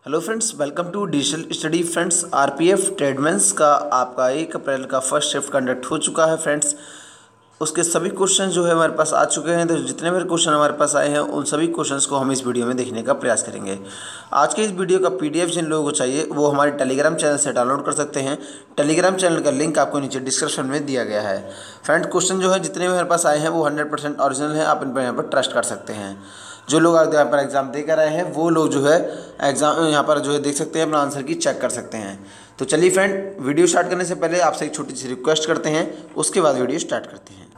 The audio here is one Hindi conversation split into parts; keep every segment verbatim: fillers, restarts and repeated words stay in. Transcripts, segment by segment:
Hello friends, welcome to digital study. Friends, RPF tradesmen का आपका एक अप्रैल का फर्स्ट शिफ्ट कंडक्ट हो चुका है। फ्रेंड्स, उसके सभी क्वेश्चन जो है हमारे पास आ चुके हैं। तो जितने भी क्वेश्चन हमारे पास आए हैं उन सभी क्वेश्चंस को हम इस वीडियो में देखने का प्रयास करेंगे। आज के इस वीडियो का पीडीएफ जिन लोगों को चाहिए वो हमारे टेलीग्राम चैनल से डाउनलोड कर सकते हैं। टेलीग्राम चैनल का लिंक आपको नीचे डिस्क्रिप्शन में दिया गया है। फ्रेंड्स, क्वेश्चन जो है जितने भी हमारे पास आए हैं वो हंड्रेड परसेंट ऑरिजिनल है। आप इन पर यहाँ पर ट्रस्ट कर सकते हैं। जो लोग यहाँ पर एग्जाम दे कर आए हैं वो लोग जो है एग्जाम यहाँ पर जो है देख सकते हैं, अपना आंसर की चेक कर सकते हैं। तो चलिए फ्रेंड, वीडियो स्टार्ट करने से पहले आपसे एक छोटी सी रिक्वेस्ट करते हैं, उसके बाद वीडियो स्टार्ट करते हैं।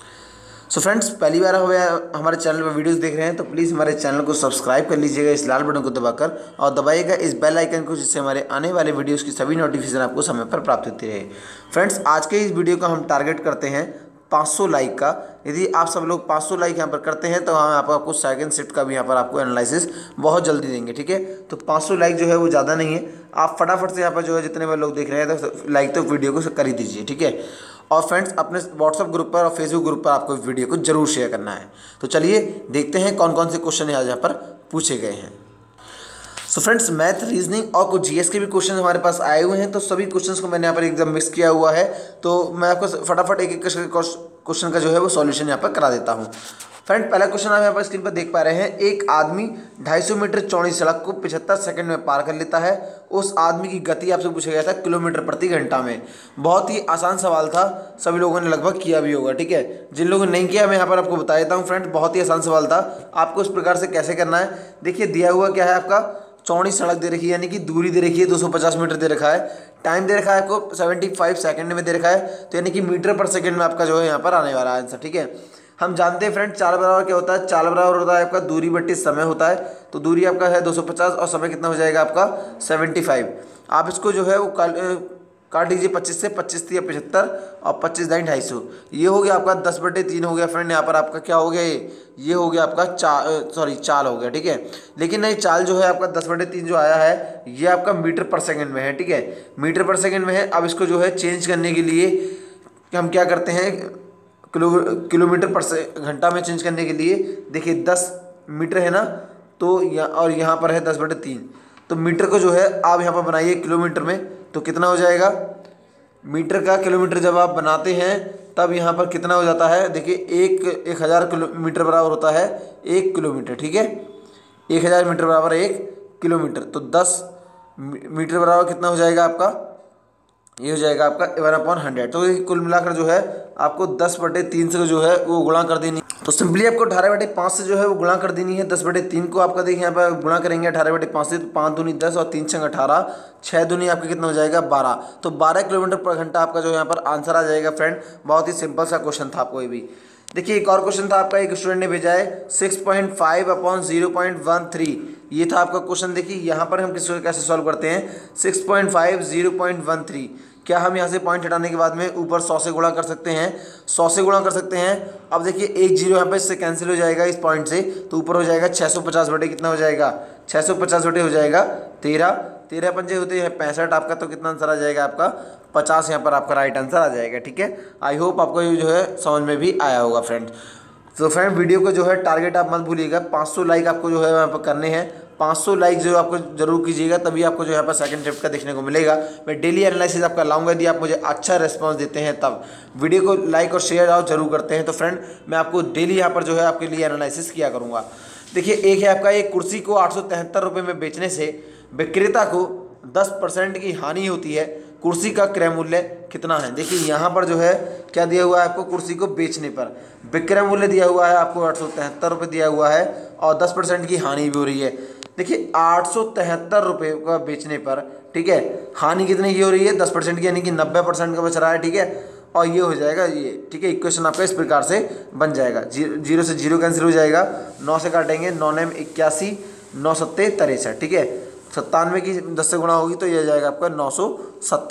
सो फ्रेंड्स, पहली बार हमारे चैनल पर वीडियोस देख रहे हैं तो प्लीज़ हमारे चैनल को सब्सक्राइब कर लीजिएगा इस लाल बटन को दबाकर, और दबाइएगा इस बेल आइकन को, जिससे हमारे आने वाले वीडियोस की सभी नोटिफिकेशन आपको समय पर प्राप्त होती रहे। फ्रेंड्स, आज के इस वीडियो का हम टारगेट करते हैं पाँच सौ लाइक का। यदि आप सब लोग पाँच सौ लाइक यहाँ पर करते हैं तो हम यहाँ पर आपको सेकंड शिफ्ट का भी यहाँ पर आपको एनालिसिस बहुत जल्दी देंगे। ठीक है, तो पाँच सौ लाइक जो है वो ज़्यादा नहीं है। आप फटाफट से यहाँ पर जो है जितने बार लोग देख रहे हैं तो लाइक तो वीडियो को कर ही दीजिए। ठीक है, और फ्रेंड्स, अपने व्हाट्सअप ग्रुप पर और फेसबुक ग्रुप पर आपको वीडियो को जरूर शेयर करना है। तो चलिए देखते हैं कौन कौन से क्वेश्चन यहाँ पर पूछे गए हैं। सो फ्रेंड्स, मैथ, रीजनिंग और कुछ जीएस के भी क्वेश्चन हमारे पास आए हुए हैं। तो सभी क्वेश्चंस को मैंने यहाँ पर एकदम मिक्स किया हुआ है। तो मैं आपको फटाफट एक एक क्वेश्चन का जो है वो सॉल्यूशन यहाँ पर करा देता हूँ। फ्रेंड, पहला क्वेश्चन आप यहाँ पर स्क्रीन पर देख पा रहे हैं। एक आदमी दो सौ पचास मीटर चौड़ी सड़क को पचहत्तर सेकंड में पार कर लेता है। उस आदमी की गति आपसे पूछा गया था किलोमीटर प्रति घंटा में। बहुत ही आसान सवाल था, सभी लोगों ने लगभग किया भी होगा। ठीक है, जिन लोगों ने नहीं किया मैं यहाँ पर आपको बता देता हूँ। फ्रेंड, बहुत ही आसान सवाल था। आपको इस प्रकार से कैसे करना है, देखिए दिया हुआ क्या है, आपका चौड़ी सड़क दे रखी है, यानी कि दूरी दे रखी है दो सौ पचास मीटर दे रखा है। टाइम दे रखा है आपको पचहत्तर सेकंड में दे रखा है, तो यानी कि मीटर पर सेकंड में आपका जो है यहाँ पर आने वाला है आंसर। ठीक है, हम जानते हैं फ्रेंड, चाल बराबर क्या होता है। चाल बराबर होता है आपका दूरी बट्टी समय होता है। तो दूरी आपका है दो सौ पचास और समय कितना हो जाएगा आपका पचहत्तर। आप इसको जो है वो काट दीजिए पच्चीस से, पच्चीस या पचहत्तर और पच्चीस दाइन ढाई सौ, ये हो गया आपका दस बटे तीन हो गया। फ्रेंड, यहाँ पर आपका क्या हो गया, ये ये हो गया आपका चा सॉरी चाल हो गया। ठीक है, लेकिन नहीं, चाल जो है आपका दस बटे तीन जो आया है ये आपका मीटर पर सेकंड में है। ठीक है, मीटर पर सेकंड में है। अब इसको जो है चेंज करने के लिए हम क्या करते हैं, किलो किलोमीटर पर से घंटा में चेंज करने के लिए देखिए दस मीटर है ना, तो यहाँ और यहाँ पर है दस बटे तीन। तो मीटर को जो है आप यहाँ पर बनाइए किलोमीटर में, तो कितना हो जाएगा, मीटर का किलोमीटर जब आप बनाते हैं तब यहाँ पर कितना हो जाता है, देखिए एक एक हज़ार किलोमीटर बराबर होता है एक किलोमीटर। ठीक है, एक हज़ार मीटर बराबर एक किलोमीटर। तो दस मीटर बराबर कितना हो जाएगा आपका, ये हो जाएगा आपका वन अपॉन हंड्रेड। तो कुल मिलाकर जो है आपको दस बटे तीन से जो है वो गुणा कर देनी। तो सिंपली आपको अठारह बटे पाँच से जो है वो गुणा कर देनी है। दस बटे तीन को आपका देखिए यहाँ पर गुणा करेंगे अठारह बटे पाँच से, तो पाँच दूनी दस और तीन छंग अठारह, छः दूनी आपका कितना हो जाएगा बारह। तो बारह किलोमीटर पर घंटा आपका जो यहाँ पर आंसर आ जाएगा। फ्रेंड, बहुत ही सिंपल सा क्वेश्चन था आपको ये भी। देखिए एक और क्वेश्चन था आपका, एक स्टूडेंट ने भेजा है six point five upon zero point one three, ये था आपका क्वेश्चन। देखिए यहाँ पर हम किस कैसे सॉल्व करते हैं, six point five zero point one three, क्या हम यहाँ से पॉइंट हटाने के बाद में ऊपर सौ से गुणा कर सकते हैं, सौ से गुणा कर सकते हैं। अब देखिए एक जीरो यहाँ पे इससे कैंसिल हो जाएगा इस पॉइंट से, तो ऊपर हो जाएगा छः सौ पचास बटे कितना हो जाएगा, छः सौ पचास बटे हो जाएगा तेरह, तेरह पंजे होते हैं पैंसठ आपका, तो कितना आंसर आ जाएगा आपका पचास, यहाँ पर आपका राइट आंसर आ जाएगा। ठीक है, आई होप आपको ये जो है समझ में भी आया होगा। फ्रेंड, तो फ्रेंड वीडियो को जो है टारगेट आप मत भूलिएगा, पाँच सौ लाइक आपको जो है यहाँ पर करने हैं। पाँच सौ लाइक जो आपको जरूर कीजिएगा, तभी आपको जो यहाँ पर सेकंड शिफ्ट का देखने को मिलेगा। मैं डेली एनालिसिस आपका लाऊंगा, यदि आप मुझे अच्छा रिस्पांस देते हैं तब। वीडियो को लाइक और शेयर आप जरूर करते हैं तो फ्रेंड मैं आपको डेली यहाँ पर जो है आपके लिए एनालिसिस किया करूँगा। देखिए एक है आपका, एक कुर्सी को आठ सौ तिहत्तर रुपये में बेचने से विक्रेता को दस परसेंट की हानि होती है, कुर्सी का क्रय मूल्य कितना है। देखिए यहाँ पर जो है क्या दिया हुआ है आपको, कुर्सी को बेचने पर विक्रय मूल्य दिया हुआ है आपको आठ सौ तिहत्तर रुपये दिया हुआ है, और दस परसेंट की हानि भी हो रही है। देखिए आठ सौ तिहत्तर रुपये का बेचने पर, ठीक है, हानि कितने की हो रही है, दस परसेंट की, यानी कि नब्बे परसेंट का बच रहा है। ठीक है, और ये हो जाएगा ये। ठीक है, इक्वेशन आपका इस प्रकार से बन जाएगा। जीरो जीरो से जीरो कैंसिल हो जाएगा, नौ से काटेंगे, नौ नेम इक्यासी, नौ सत्ते तिरसठ। ठीक है, सत्तानवे की दस से गुणा होगी तो ये जाएगा आपका नौ सौ सत्तर।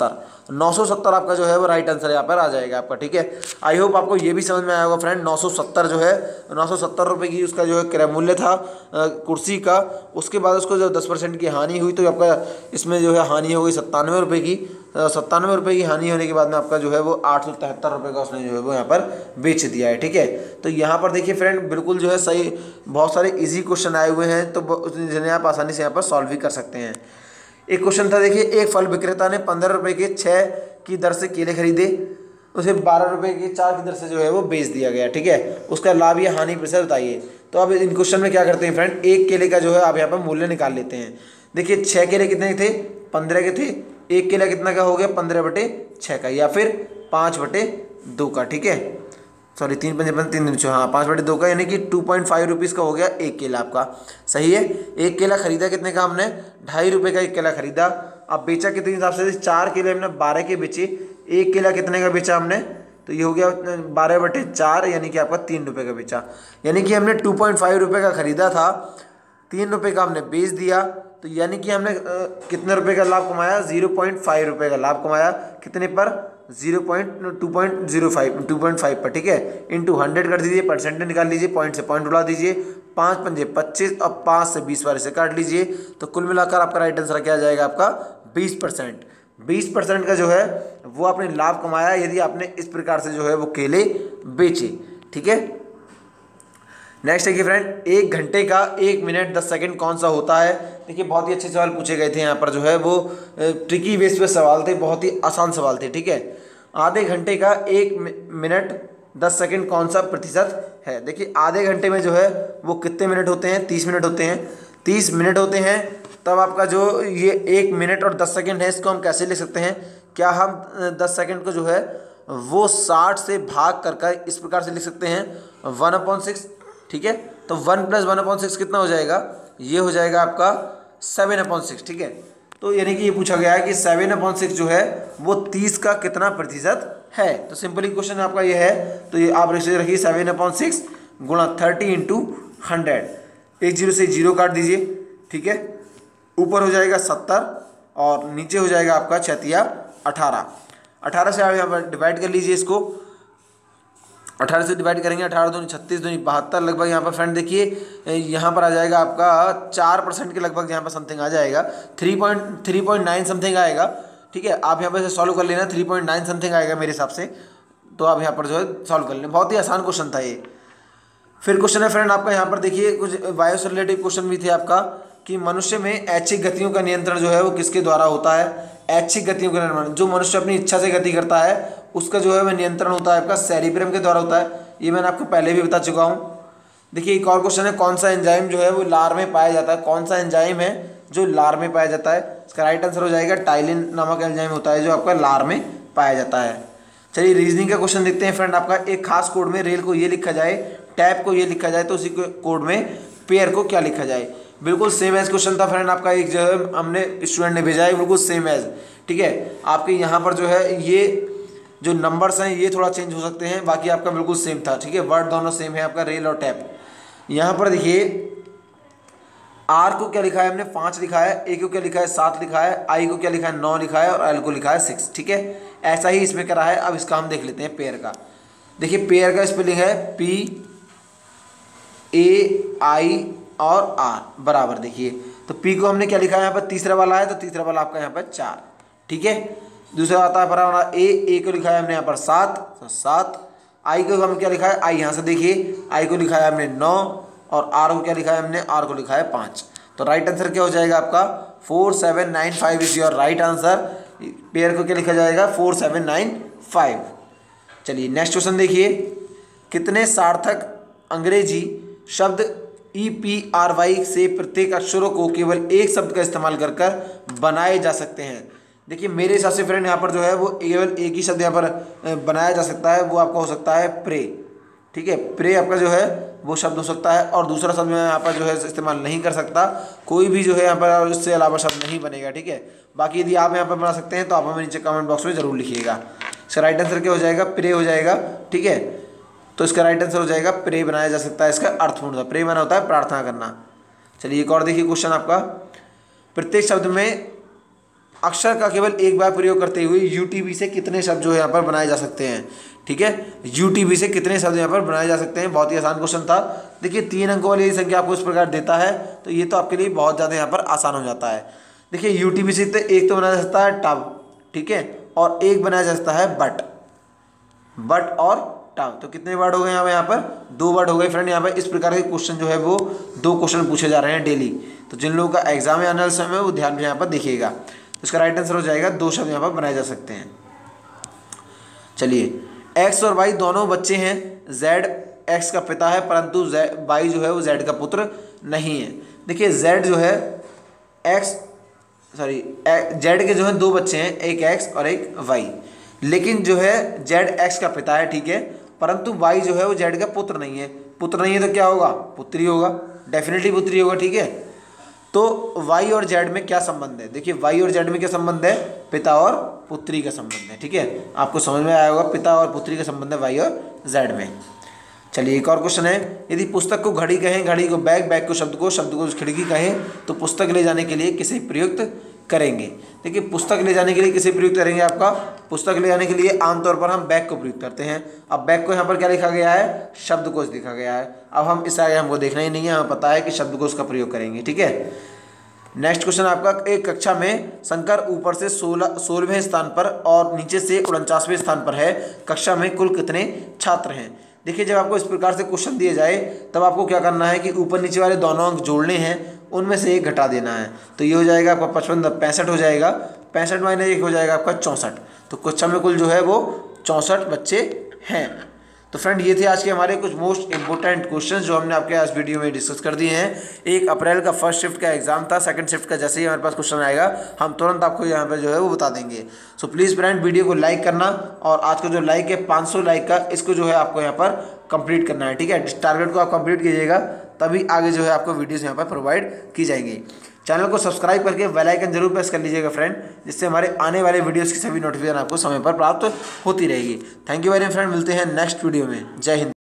नौ सौ सत्तर आपका जो है वो राइट आंसर यहाँ पर आ जाएगा आपका। ठीक है, आई होप आपको ये भी समझ में आया होगा फ्रेंड। नौ सौ सत्तर जो है नौ सौ सत्तर रुपये की उसका जो है क्रय मूल्य था कुर्सी का। उसके बाद उसको जब दस परसेंट की हानि हुई तो आपका इसमें जो है हानि हो गई सत्तानवे रुपये की। सत्तानवे रुपये की हानि होने के बाद में आपका जो है वो आठ सौ तिहत्तर रुपये का उसने जो है वो यहाँ पर बेच दिया है। ठीक है, तो यहाँ पर देखिए फ्रेंड बिल्कुल जो है सही, बहुत सारे इजी क्वेश्चन आए हुए हैं तो जिन्हें आप आसानी से यहाँ पर सॉल्व भी कर सकते हैं। एक क्वेश्चन था देखिए, एक फल विक्रेता ने पंद्रह रुपये के छः की दर से केले खरीदे, उसे बारह रुपये के चार की दर से जो है वो बेच दिया गया। ठीक है, उसका लाभ या हानि प्रतिशत बताइए। तो अब इन क्वेश्चन में क्या करते हैं फ्रेंड, एक केले का जो है आप यहाँ पर मूल्य निकाल लेते हैं। देखिए छः केले कितने थे, पंद्रह के थे, एक केला कितना का हो गया, पंद्रह बटे छः का, या फिर पाँच बटे दो का। ठीक है, सॉरी तीन पंजे पंजे तीन दिन छः, हाँ पाँच बटे दो का, यानी कि टू पॉइंट फाइव रुपीज़ का हो गया एक केला आपका। सही है, एक केला खरीदा कितने का हमने, ढाई रुपये का एक केला खरीदा। अब बेचा कितने हिसाब से, चार केले हमने बारह के बेचे, एक केला कितने का बेचा हमने, तो ये हो गया बारह बटे चार, यानी कि आपका तीन रुपये का बेचा। यानी कि हमने टू पॉइंट फाइव रुपये का खरीदा था, तीन रुपये का हमने बेच दिया, तो यानी कि हमने कितने रुपए का लाभ कमाया, जीरो पॉइंट फाइव रुपये का लाभ कमाया। कितने पर, zero point two point zero five two point five पर। ठीक है, इंटू हंड्रेड कर दीजिए, परसेंट निकाल लीजिए, पॉइंट से पॉइंट उड़ा दीजिए, पाँच पंजे पच्चीस, अब पाँच से बीस बार से काट लीजिए, तो कुल मिलाकर आपका राइट आंसर क्या आ जाएगा आपका, बीस परसेंट। बीस परसेंट का जो है वो आपने लाभ कमाया यदि आपने इस प्रकार से जो है वो केले बेचे। ठीक है, नेक्स्ट देखिए फ्रेंड, एक घंटे का एक मिनट दस सेकंड कौन सा होता है। देखिए बहुत ही अच्छे सवाल पूछे गए थे यहाँ पर, जो है वो ट्रिकी बेस पे सवाल थे, बहुत ही आसान सवाल थे। ठीक है, आधे घंटे का एक मिनट दस सेकंड कौन सा प्रतिशत है। देखिए आधे घंटे में जो है वो कितने मिनट होते हैं, तीस मिनट होते हैं, तीस मिनट होते हैं। तब आपका जो ये एक मिनट और दस सेकेंड है, इसको हम कैसे ले सकते हैं, क्या हम दस सेकेंड को जो है वो साठ से भाग कर कर इस प्रकार से लिख सकते हैं, वन अपॉन सिक्स। ठीक है, तो one plus one upon six कितना हो जाएगा, ये हो जाएगा आपका सेवन अपॉन सिक्स। ठीक है, तो यानी कि ये पूछा गया है कि सेवन अपॉन सिक्स जो है वो तीस का कितना प्रतिशत है। तो सिंपली क्वेश्चन आपका ये है, तो ये आप रखिए सेवन अपॉन सिक्स गुणा थर्टी इंटू हंड्रेड, एक जीरो से जीरो काट दीजिए। ठीक है, ऊपर हो जाएगा सत्तर और नीचे हो जाएगा आपका छतिया अठारह। अठारह से आप यहाँ पर डिवाइड कर लीजिए इसको, अठारह से डिवाइड करेंगे, अठारह दूनी छत्तीस दूनी बहत्तर, लगभग यहाँ पर फ्रेंड देखिए यहाँ पर आ जाएगा आपका चार परसेंट के लगभग यहाँ पर समथिंग आ जाएगा, three point three point nine something आएगा। ठीक है, आप यहाँ पर सॉल्व कर लेना, थ्री पॉइंट नाइन समथिंग आएगा मेरे हिसाब से, तो आप यहाँ पर जो है सॉल्व कर लेना। बहुत ही आसान क्वेश्चन था ये। फिर क्वेश्चन है फ्रेंड आपका यहाँ पर देखिए, कुछ वायु से रिलेटेड क्वेश्चन भी थे आपका, कि मनुष्य में ऐच्छिक गतियों का नियंत्रण जो है वो किसके द्वारा होता है। ऐच्छिक गतियों का निर्माण, जो मनुष्य अपनी इच्छा से गति करता है उसका जो है वह नियंत्रण होता है आपका सेरिब्रम के द्वारा होता है। ये मैंने आपको पहले भी बता चुका हूँ। देखिए एक और क्वेश्चन है, कौन सा एंजाइम जो है वो लार में पाया जाता है, कौन सा एंजाइम है जो लार में पाया जाता है। इसका राइट आंसर हो जाएगा टाइलिन नामक एंजाइम होता है जो आपका लार में पाया जाता है। चलिए रीजनिंग का क्वेश्चन देखते हैं फ्रेंड आपका, एक खास कोड में रेल को ये लिखा जाए, टैप को ये लिखा जाए, तो उसी कोड में पेयर को क्या लिखा जाए। बिल्कुल सेम एज क्वेश्चन था फ्रेंड आपका, एक जो है हमने स्टूडेंट ने भेजा है, बिल्कुल सेम एज। ठीक है, आपके यहाँ पर जो है ये जो नंबर्स हैं ये थोड़ा चेंज हो सकते हैं, बाकी आपका बिल्कुल सेम था। ठीक है, वर्ड दोनों सेम है आपका, रेल और टैप। यहाँ पर देखिए आर को क्या लिखा है हमने, पाँच लिखा है, ए को क्या लिखा है, सात लिखा है, आई को क्या लिखा है, नौ लिखा है, और एल को लिखा है सिक्स। ठीक है, ऐसा ही इसमें करा है। अब इसका हम देख लेते हैं पेयर का। देखिए पेयर का स्पेलिंग है पी ए आई और आर बराबर। देखिए तो पी को हमने क्या लिखा है यहाँ पर, तीसरा वाला है, तो तीसरा वाला आपका यहाँ पर चार। ठीक है, दूसरा आता है बराबर ए, ए को लिखा है हमने यहाँ पर सात, तो सात। आई को हमने क्या लिखा है, आई यहाँ से देखिए, आई को लिखा है हमने नौ, और आर को क्या लिखा है हमने, आर को लिखा है पाँच। तो राइट आंसर क्या हो जाएगा आपका, four seven nine five is your right answer. Pair को क्या लिखा जाएगा, फोर सेवन नाइन फाइव। चलिए नेक्स्ट क्वेश्चन देखिए, कितने सार्थक अंग्रेजी शब्द ई पी आर वाई से प्रत्येक अक्षरों को केवल एक शब्द का इस्तेमाल कर कर बनाए जा सकते हैं। देखिए मेरे हिसाब से फ्रेंड यहाँ पर जो है वो केवल एक ही शब्द यहाँ पर बनाया जा सकता है, वो आपका हो सकता है प्रे। ठीक है, प्रे आपका जो है वो शब्द हो सकता है, और दूसरा शब्द मैं यहाँ पर जो है इस्तेमाल नहीं कर सकता, कोई भी जो है यहाँ पर इससे अलावा शब्द नहीं बनेगा। ठीक है, बाकी यदि आप यहाँ पर बना सकते हैं तो आप हमें नीचे कमेंट बॉक्स में ज़रूर लिखिएगा। इसका राइट आंसर क्या हो जाएगा, प्रे हो जाएगा। ठीक है, तो इसका राइट आंसर हो जाएगा प्रे बनाया जा सकता है, इसका अर्थपूर्ण होता है, प्रे माना होता है प्रार्थना करना। चलिए एक और देखिए क्वेश्चन आपका, प्रत्येक शब्द में अक्षर का केवल एक बार प्रयोग करते हुए यूटीबी से कितने शब्द जो है यहाँ पर बनाए जा सकते हैं। ठीक है, यूटीबी से कितने शब्द यहाँ पर बनाए जा सकते हैं। बहुत ही आसान क्वेश्चन था। देखिए तीन अंकों वाली संख्या आपको इस प्रकार देता है तो ये तो आपके लिए बहुत ज़्यादा यहाँ पर आसान हो जाता है। देखिए यूटीबी से तो एक तो बनाया जा सकता है टब, ठीक है, और एक बनाया जा सकता है बट, बट और टब। तो कितने वर्ड हो गए यहाँ पर, दो वर्ड हो गए फ्रेंड। यहाँ पर इस प्रकार के क्वेश्चन जो है वो दो क्वेश्चन पूछे जा रहे हैं डेली। तो जिन लोगों का एग्जाम या आने वाले समय में वो ध्यान में यहाँ पर देखिएगा। तो इसका राइट आंसर हो जाएगा दो शब्द यहाँ पर बनाए जा सकते हैं। चलिए, एक्स और वाई दोनों बच्चे हैं। जेड एक्स का पिता है परंतु वाई जो है वो जेड का पुत्र नहीं है। देखिए जेड जो है एक्स सॉरी जेड के जो है दो बच्चे हैं, एक एक्स और एक वाई, लेकिन जो है जेड एक्स का पिता है, ठीक है, परंतु वाई जो है वो जेड का पुत्र नहीं है। पुत्र नहीं है तो क्या होगा, पुत्री होगा, डेफिनेटली पुत्री होगा। ठीक है, तो वाई और जेड में क्या संबंध है। देखिए वाई और जेड में क्या संबंध है, पिता और पुत्री का संबंध है। ठीक है, आपको समझ में आया होगा, पिता और पुत्री का संबंध है वाई और जेड में। चलिए एक और क्वेश्चन है, यदि पुस्तक को घड़ी कहें, घड़ी को बैग, बैग को शब्द को, शब्द को खिड़की कहें तो पुस्तक ले जाने के लिए किसे प्रयुक्त करेंगे। देखिए पुस्तक ले जाने के लिए किसे प्रयुक्त करेंगे, आपका पुस्तक ले जाने के लिए आमतौर पर हम बैग को प्रयुक्त करते हैं। अब बैग को यहाँ पर क्या लिखा गया है, शब्दकोश लिखा गया है। अब हम इस आगे हमको देखना ही नहीं है, हमें पता है कि शब्दकोश का प्रयोग करेंगे। ठीक है, नेक्स्ट क्वेश्चन आपका, एक कक्षा में शंकर ऊपर से सोलह सोलहवें स्थान पर और नीचे से उनचासवें स्थान पर है। कक्षा में कुल कितने छात्र हैं। देखिए जब आपको इस प्रकार से क्वेश्चन दिए जाए तब आपको क्या करना है कि ऊपर नीचे वाले दोनों अंक जोड़ने हैं, उनमें से एक घटा देना है। तो ये हो जाएगा आपका पचपन पैंसठ हो जाएगा, पैंसठ माइनस एक हो जाएगा आपका चौंसठ। तो कक्षा में कुल जो है वो चौंसठ बच्चे हैं। तो फ्रेंड ये थे आज के हमारे कुछ मोस्ट इंपॉर्टेंट क्वेश्चंस जो हमने आपके आज वीडियो में डिस्कस कर दिए हैं। एक अप्रैल का फर्स्ट शिफ्ट का एग्जाम था, सेकंड शिफ्ट का जैसे ही हमारे पास क्वेश्चन आएगा हम तुरंत आपको यहाँ पर जो है वो बता देंगे। सो प्लीज़ फ्रेंड वीडियो को लाइक करना, और आज का जो लाइक है पाँच सौ लाइक का, इसको जो है आपको यहाँ पर कंप्लीट करना है। ठीक है, इस टारगेट को आप कंप्लीट कीजिएगा तभी आगे जो है आपको वीडियोस यहाँ पर प्रोवाइड की जाएंगी। चैनल को सब्सक्राइब करके बेल आइकन जरूर प्रेस कर लीजिएगा फ्रेंड, जिससे हमारे आने वाले वीडियोस की सभी नोटिफिकेशन आपको समय पर प्राप्त होती रहेगी। Thank you very much friend, मिलते हैं नेक्स्ट वीडियो में। जय हिंद।